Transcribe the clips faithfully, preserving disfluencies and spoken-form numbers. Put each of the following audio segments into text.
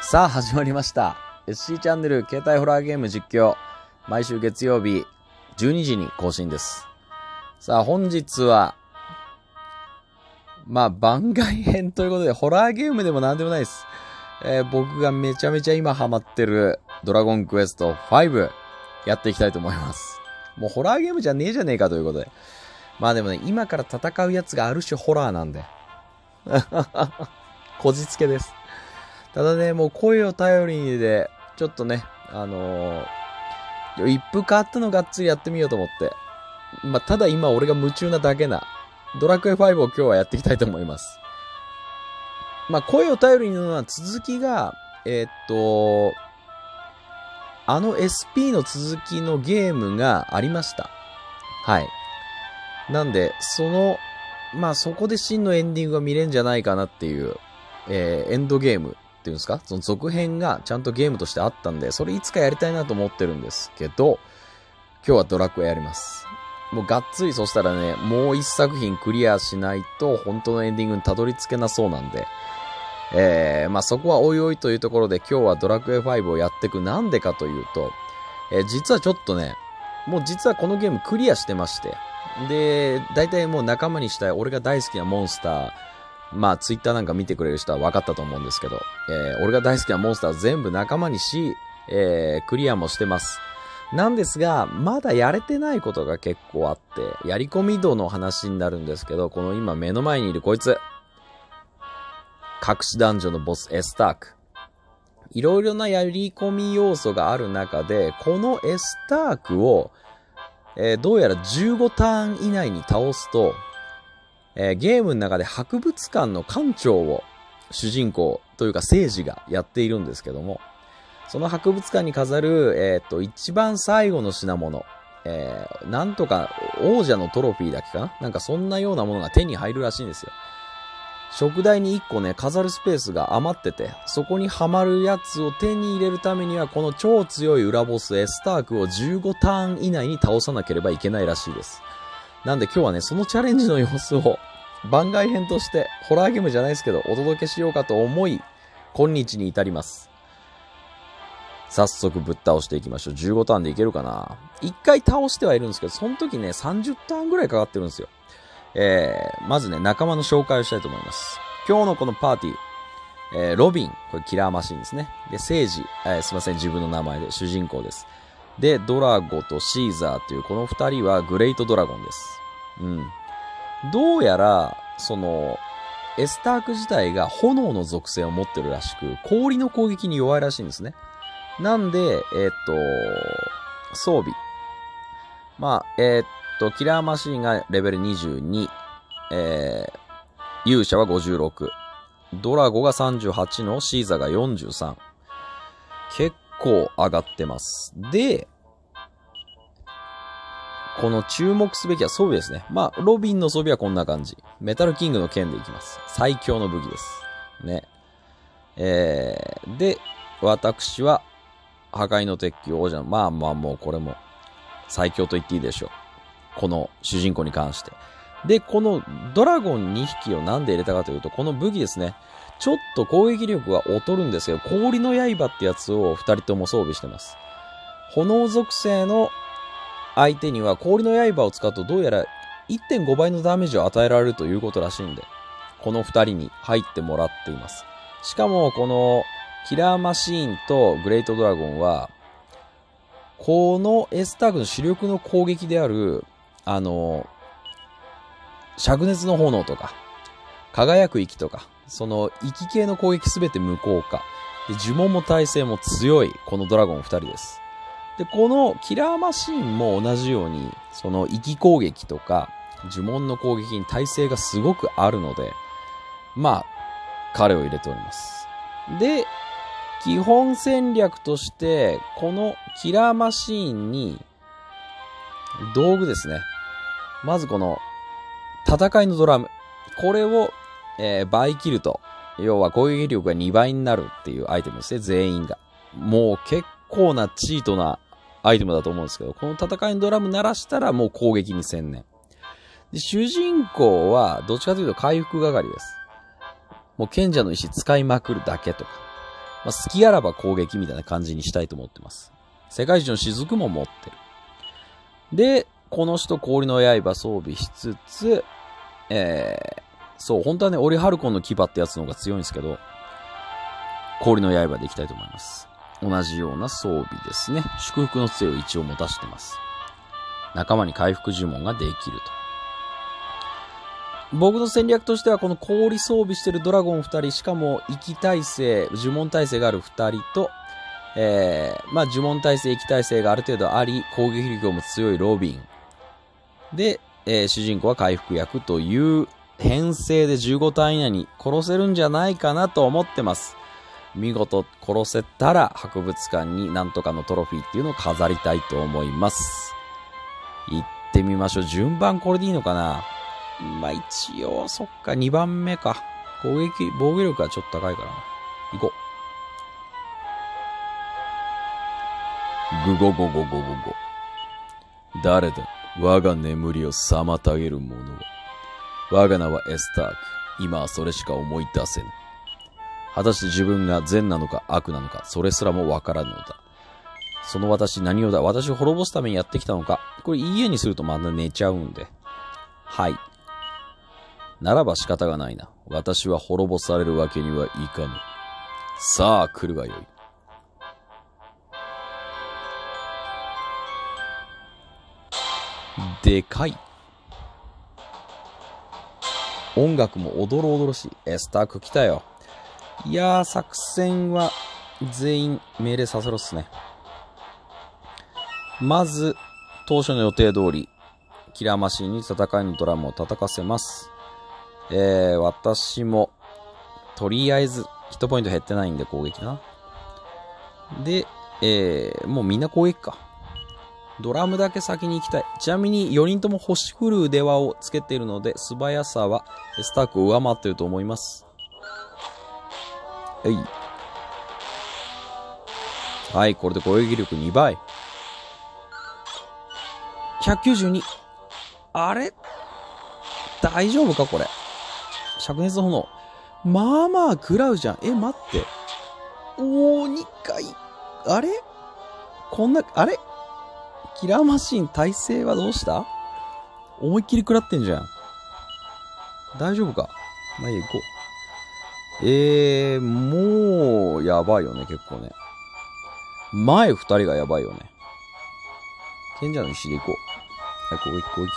さあ始まりました エスシー チャンネル携帯ホラーゲーム実況、毎週月曜日じゅうにじに更新です。さあ本日はまあ番外編ということで、ホラーゲームでもなんでもないです。えー、僕がめちゃめちゃ今ハマってるドラゴンクエストファイブやっていきたいと思います。もうホラーゲームじゃねえじゃねえかということで、まあでもね、今から戦うやつがある種ホラーなんでこじつけです。ただね、もう声を頼りにでちょっとね、あのー、一風変わったのがっつりやってみようと思って、まあただ今俺が夢中なだけなドラクエファイブを今日はやっていきたいと思います。まあ声を頼りにのは続きがえー、っとあの エスピー の続きのゲームがありました。はい。なんでそのまあそこで真のエンディングが見れんじゃないかなっていう、えー、エンドゲームっていうんですか、その続編がちゃんとゲームとしてあったんで、それいつかやりたいなと思ってるんですけど、今日はドラクエやります。もうがっつり、そしたらね、もう一作品クリアしないと本当のエンディングにたどり着けなそうなんで、えー、まあそこはおいおいというところで、今日はドラクエファイブをやっていく。なんでかというと、えー、実はちょっとね、もう実はこのゲームクリアしてまして、で、大体もう仲間にしたい俺が大好きなモンスター、まあツイッターなんか見てくれる人は分かったと思うんですけど、えー、俺が大好きなモンスター全部仲間にし、えー、クリアもしてます。なんですが、まだやれてないことが結構あって、やり込み度の話になるんですけど、この今目の前にいるこいつ、隠しダンジョンのボスエスターク、いろいろなやり込み要素がある中で、このエスタークを、えー、どうやらじゅうごターン以内に倒すと、えー、ゲームの中で博物館の館長を主人公というか聖司がやっているんですけども、その博物館に飾る、えっと、一番最後の品物、えー、なんとか王者のトロフィーだけかな、なんかそんなようなものが手に入るらしいんですよ。食台にいっこね、飾るスペースが余ってて、そこにはまるやつを手に入れるためには、この超強い裏ボスエスタークをじゅうごターン以内に倒さなければいけないらしいです。なんで今日はね、そのチャレンジの様子を番外編として、ホラーゲームじゃないですけど、お届けしようかと思い、今日に至ります。早速ぶっ倒していきましょう。じゅうごターンでいけるかな。いっかい倒してはいるんですけど、その時ね、さんじゅうターンぐらいかかってるんですよ。えー、まずね、仲間の紹介をしたいと思います。今日のこのパーティー、えー、ロビン、これキラーマシンですね。で、セイジ、えー、すいません、自分の名前で主人公です。で、ドラゴとシーザーというこの二人はグレイトドラゴンです。うん。どうやら、その、エスターク自体が炎の属性を持ってるらしく、氷の攻撃に弱いらしいんですね。なんで、えー、っと、装備。まあ、えー、っと、キラーマシーンがレベルにじゅうに、えー、勇者はごじゅうろく、ドラゴがさんじゅうはちのシーザーがよんじゅうさん。結構上がってます。で、この注目すべきは装備ですね。まあ、ロビンの装備はこんな感じ。メタルキングの剣でいきます。最強の武器です。ね。えー、で、私は、破壊の鉄球王者の、まあまあもうこれも、最強と言っていいでしょう。この主人公に関して。で、このドラゴンにひきをなんで入れたかというと、この武器ですね。ちょっと攻撃力が劣るんですけど、氷の刃ってやつをふたりとも装備してます。炎属性の相手には氷の刃を使うとどうやら いってんご 倍のダメージを与えられるということらしいんで、このふたりに入ってもらっています。しかもこのキラーマシーンとグレートドラゴンは、このエスタークの主力の攻撃である、あの、灼熱の炎とか、輝く息とか、その息系の攻撃すべて無効化。で、呪文も耐性も強い、このドラゴンふたりです。で、このキラーマシーンも同じように、その息攻撃とか、呪文の攻撃に耐性がすごくあるので、まあ、彼を入れております。で、基本戦略として、このキラーマシーンに、道具ですね。まずこの、戦いのドラム。これを、えー、倍切ると、要は攻撃力がにばいになるっていうアイテムですね、全員が。もう結構なチートなアイテムだと思うんですけど、この戦いのドラム鳴らしたらもう攻撃に専念。で、主人公は、どっちかというと回復係です。もう賢者の石使いまくるだけとか。 まあ、好きあらば攻撃みたいな感じにしたいと思ってます。世界一の雫も持ってる。で、この人氷の刃装備しつつ、えー、そう、本当はね、オリハルコンの牙ってやつの方が強いんですけど、氷の刃でいきたいと思います。同じような装備ですね。祝福の杖を一応持たしてます。仲間に回復呪文ができると。僕の戦略としては、この氷装備してるドラゴンふたり、しかも、息耐性、呪文耐性があるふたりと、えー、まあ、呪文耐性、息耐性がある程度あり、攻撃力も強いロビン。で、えー、主人公は回復役という編成でじゅうごターン以内に殺せるんじゃないかなと思ってます。見事殺せたら博物館になんとかのトロフィーっていうのを飾りたいと思います。行ってみましょう。順番これでいいのかな。まあ、一応、そっか、にばんめか。攻撃、防御力はちょっと高いからな。行こう。ぐごごごごごご。誰だ我が眠りを妨げる者は。我が名はエスターク。今はそれしか思い出せぬ。果たして自分が善なのか悪なのか、それすらもわからぬのだ。その私何をだ私を滅ぼすためにやってきたのか。これ家にするとまだ寝ちゃうんで。はい。ならば仕方がないな。私は滅ぼされるわけにはいかぬ。さあ来るがよい。でかい。音楽もおどろおどろしい。エスターク来たよ。いやー、作戦は全員命令させろっすね。まず、当初の予定通り、キラーマシンに戦いのドラムを叩かせます。えー、私も、とりあえず、ヒットポイント減ってないんで攻撃な。で、えー、もうみんな攻撃か。ドラムだけ先に行きたい。ちなみによにんとも星降る腕輪をつけているので、素早さはエスタークを上回っていると思います。はい。はい、これで攻撃力にばい。ひゃくきゅうじゅうに。あれ大丈夫かこれ。灼熱の炎。まあまあ食らうじゃん。え、待って。おー、にかい。あれこんな、あれキラーマシン耐性はどうした？思いっきり食らってんじゃん。大丈夫か？まあいい、行こう。えー、もう、やばいよね、結構ね。前二人がやばいよね。賢者の石で行こう。はい、攻撃、攻撃。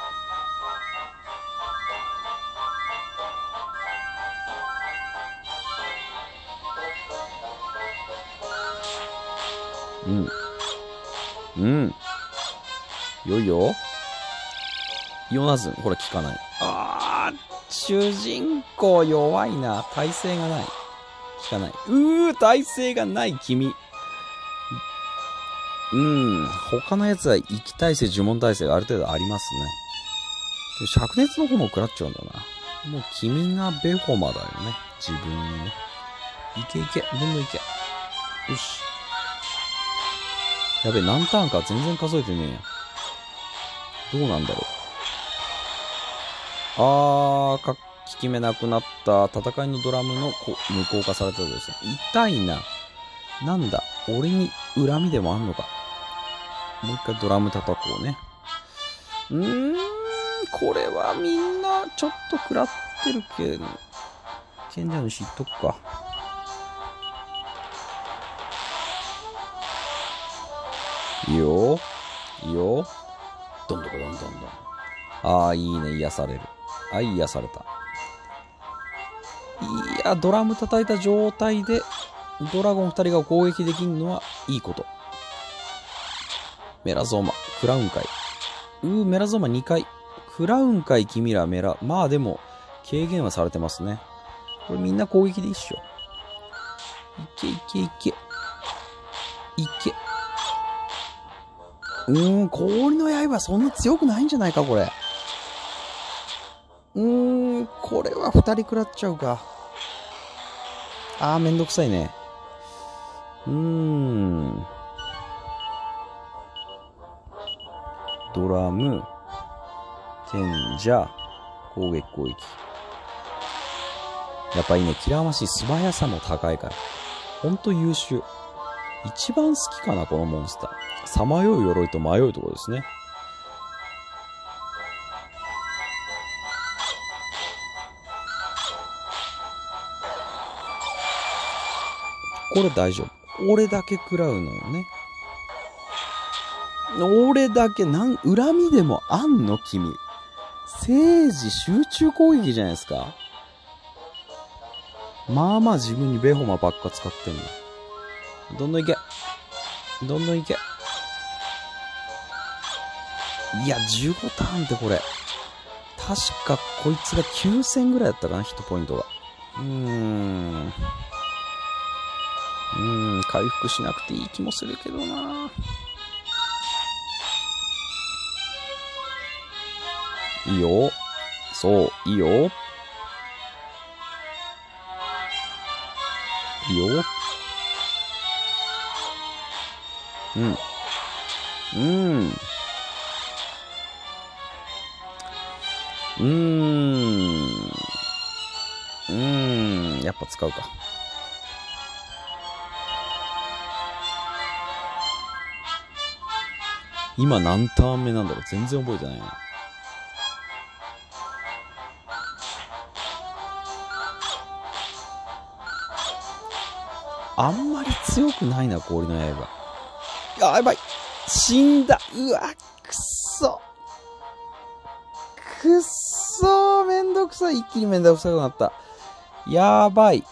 うん。うん。よいよ。ヨナズン、これ効かない。あー、主人公弱いな。耐性がない。効かない。うー、耐性がない君。うん。他のやつは息耐性、呪文耐性がある程度ありますね。灼熱の炎食らっちゃうんだな。もう君がベホマだよね。自分にね。いけいけ。どんどんいけ。よし。やべえ、何ターンか全然数えてねえや。どうなんだろう。あー、か、効き目なくなった。戦いのドラムのこ無効化されたとですね。痛いな。なんだ、俺に恨みでもあんのか。もう一回ドラム叩こうね。うーん、これはみんなちょっと食らってるけど、賢者の石いっとくか。いいよ。いいよ。どんどこどんどんどん。ああ、いいね。癒される。あ、癒された。いや、ドラム叩いた状態で、ドラゴンふたりが攻撃できるのはいいこと。メラゾーマ。クラウン界。うー、メラゾーマにかい。クラウン界、君らメラ。まあでも、軽減はされてますね。これみんな攻撃でいいっしょ。いけいけいけ。いけ。うーん、氷の刃そんな強くないんじゃないか、これ。うーん、これは二人食らっちゃうか。あー、めんどくさいね。うーん。ドラム、賢者、攻撃攻撃。やっぱいいね、キラーマシン素早さも高いから。 ほんと優秀。一番好きかな、このモンスター。さまよう鎧と迷うところですね。これ大丈夫。俺だけ食らうのよね。俺だけ、なん、恨みでもあんの君。政治集中攻撃じゃないですか。まあまあ自分にベホマばっか使ってんの。どんどんいけ。どんどんいけ。いや、じゅうごターンってこれ。確かこいつがきゅうせんぐらいだったかな、ヒットポイントが。うーん。うーん、回復しなくていい気もするけどな。いいよ。そう、いいよ。いいよ。うん。うん。うーん。うーん。やっぱ使うか。今何ターン目なんだろう。全然覚えてないな。あんまり強くないな、氷の刃。あ、やばい。死んだ。うわ、くっそ。くっそー、めんどくさい。一気にめんどくさくなった。やばい。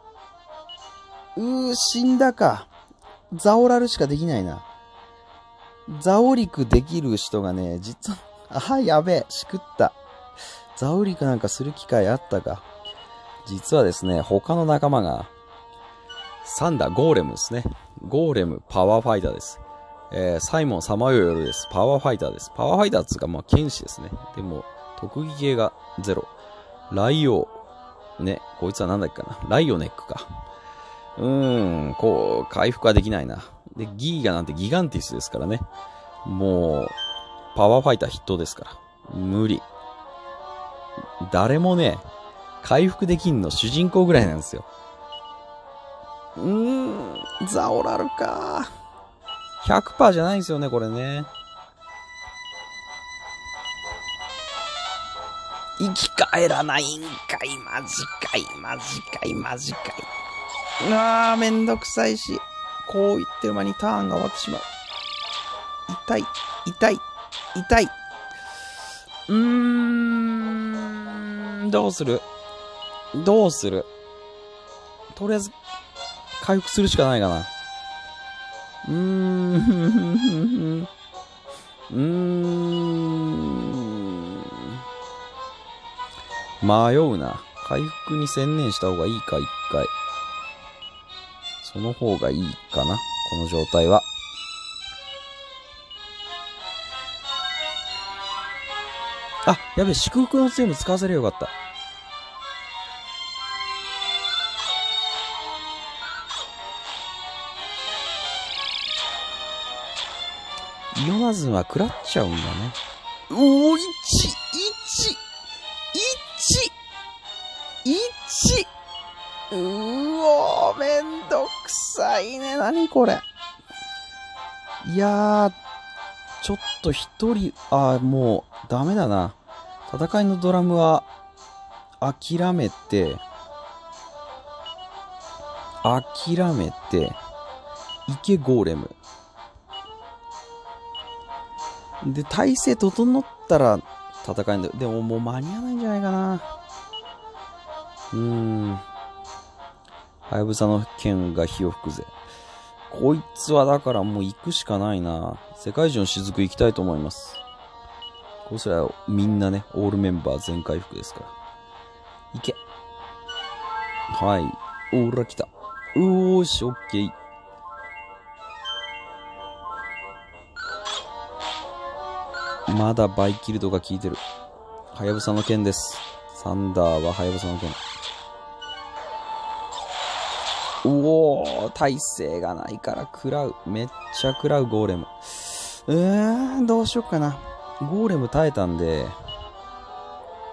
うー、死んだか。ザオラルしかできないな。ザオリクできる人がね、実は、あ、やべえ、しくった。ザオリクなんかする機会あったか。実はですね、他の仲間が、サンダー、ゴーレムですね。ゴーレム、パワーファイターです。えー、サイモン、さまよう夜です。パワーファイターです。パワーファイターっつうか、まあ、剣士ですね。でも、特技系がゼロ。ライオー。ね、こいつはなんだっけかな。ライオネックか。うーん、こう、回復はできないな。で、ギーガなんてギガンティスですからね。もう、パワーファイター筆頭ですから。無理。誰もね、回復できんの主人公ぐらいなんですよ。うーん、ザオラルか。ひゃくパーセント じゃないんですよね、これね。生き返らないんかい、マジかい、マジかい、マジかい。あー、めんどくさいし。こう言ってる間にターンが終わってしまう。痛い、痛い、痛い。うーん、どうするどうするとりあえず、回復するしかないかな。うーん、うーん。迷うな。回復に専念した方がいいか、一回。その方がいいかな、この状態は。あ、やべえ、祝福の強いの使わせればよかった。イオナズンは食らっちゃうんだね。おー、いち、いち、いち、いち。うーおー、めんどくさいね。なにこれ。いやー、ちょっと一人、あー、もう、ダメだな。戦いのドラムは、諦めて、諦めて、いけゴーレム。で、体勢整ったら戦いんだよ。でももう間に合わないんじゃないかな。うーん。はやぶさの剣が火を吹くぜ。こいつはだからもう行くしかないな。世界中の雫行きたいと思います。こうすらみんなね、オールメンバー全回復ですから。行け。はい。おーら来た。うーし、オッケー。まだバイキルドが効いてる。はやぶさの剣です。サンダーははやぶさの剣。うおー、耐性がないから食らう。めっちゃ食らう、ゴーレム。うーん、どうしよっかな。ゴーレム耐えたんで、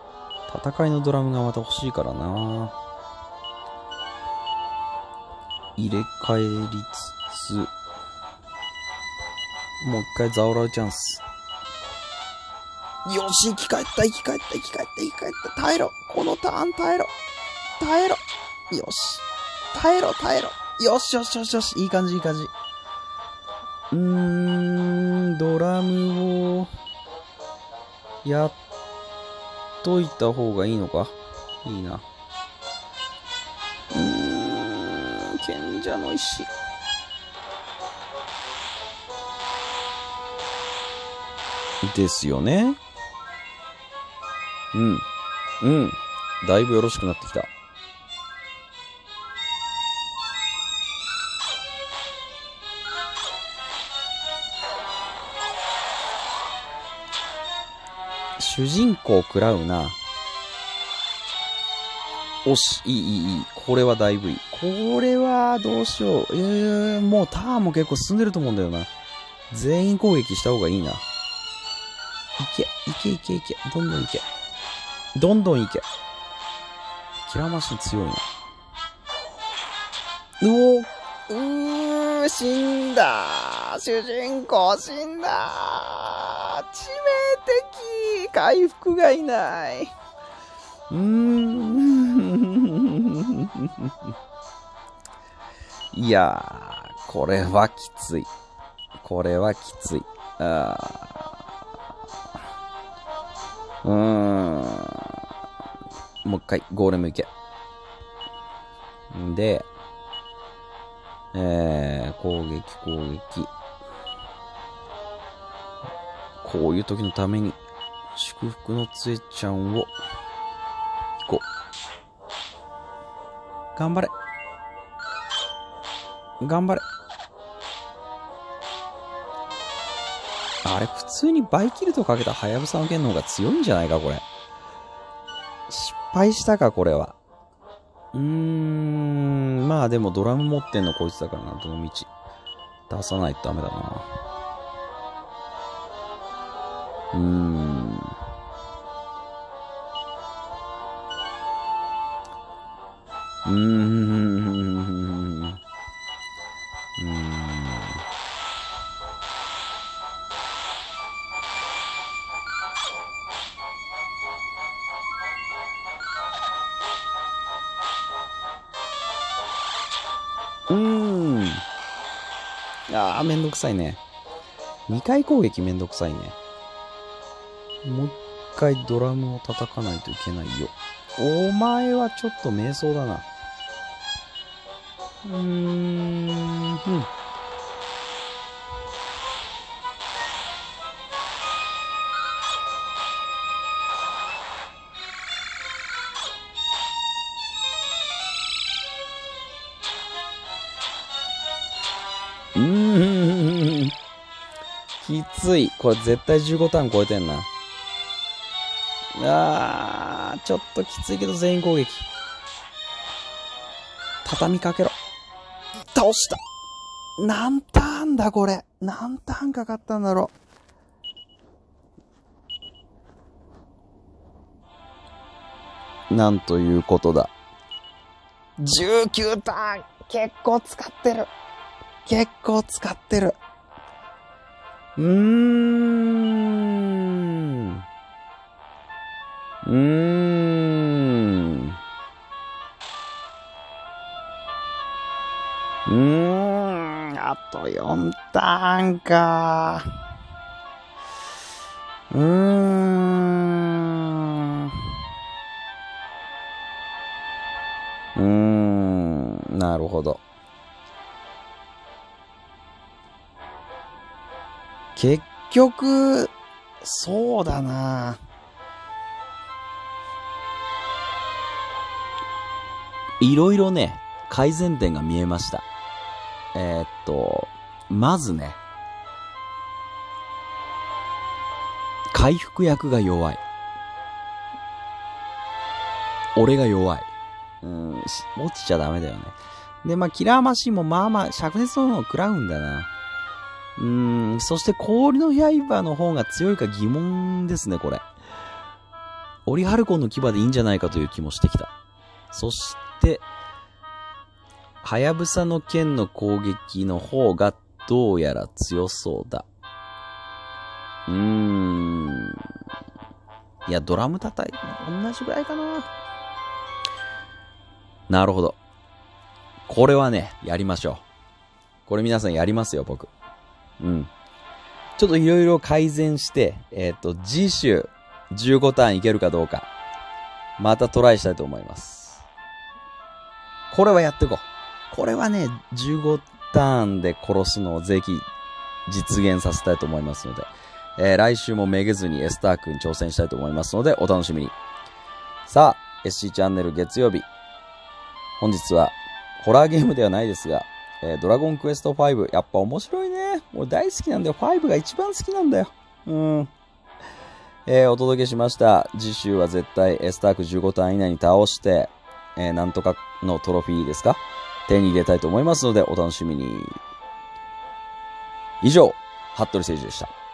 戦いのドラムがまた欲しいからな。 入れ替えりつつ、もう一回ザオラウチャンス。よし、生き返った、生き返った、生き返った、生き返った。耐えろ。このターン耐えろ。耐えろ。よし。耐えろ、耐えろ。よしよしよしよし。いい感じ、いい感じ。うーん、ドラムを、やっといた方がいいのか。いいな。うーん、賢者の石。ですよね。うん。うん。だいぶよろしくなってきた。主人公食らうな。おし、いい、いい、いい。これはだいぶいい。これは、どうしよう。えー、もうターンも結構進んでると思うんだよな。全員攻撃した方がいいな。いけ、いけいけいけ。どんどんいけ。どんどんいけ。キラーマシン強いな。うおうー、死んだ。主人公死んだ。致命的。回復がいない。うーん。いやー、これはきつい。これはきつい。あーうーん。もう一回、ゴーレムいけ。んで、えー、攻撃、攻撃。こういう時のために、祝福の杖ちゃんを、行こう。頑張れ。頑張れ。あれ、普通にバイキルトかけたハヤブサの剣の方が強いんじゃないか、これ。失敗したか、これは。うーん、まあでもドラム持ってんのこいつだからな、どの道。出さないとダメだな。うーん。うーん。うーん。うーん。ああ、めんどくさいね。にかい攻撃めんどくさいね。もう一回ドラムを叩かないといけないよ。お前はちょっと迷走だな。うーん。うんうーん。きつい。これ絶対じゅうごターン超えてんな。あー、ちょっときついけど全員攻撃。畳みかけろ。倒した。何ターンだこれ。何ターンかかったんだろう。なんということだ。じゅうきゅうターン。結構使ってる。結構使ってる。うーん。うーん。うーん。あとよんターンか。うーん。うーん。なるほど。結局、そうだな。いろいろね、改善点が見えました。えー、っと、まずね、回復役が弱い。俺が弱い。うん、落ちちゃダメだよね。で、まあ、キラーマシンもまあまあ、灼熱のものを食らうんだな。うーん、そして氷の刃の方が強いか疑問ですね、これ。オリハルコンの牙でいいんじゃないかという気もしてきた。そして、 はやぶさの剣の攻撃の方がどうやら強そうだ。うーん。いや、ドラム叩いて同じぐらいかな。なるほど。これはね、やりましょう。これ皆さんやりますよ、僕。うん。ちょっといろいろ改善して、えっと、次週じゅうごターンいけるかどうか、またトライしたいと思います。これはやっていこう。これはね、じゅうごターンで殺すのをぜひ実現させたいと思いますので、えー、来週もめげずにエスタークに挑戦したいと思いますので、お楽しみに。さあ、エスシー チャンネル月曜日。本日は、ホラーゲームではないですが、えー、ドラゴンクエストファイブ、やっぱ面白いね。俺大好きなんだよ。ファイブが一番好きなんだよ。うん。えー、お届けしました。次週は絶対エスタークじゅうごターン以内に倒して、えー、なんとかのトロフィーですか？手に入れたいと思いますので、お楽しみに。以上、服部誠司でした。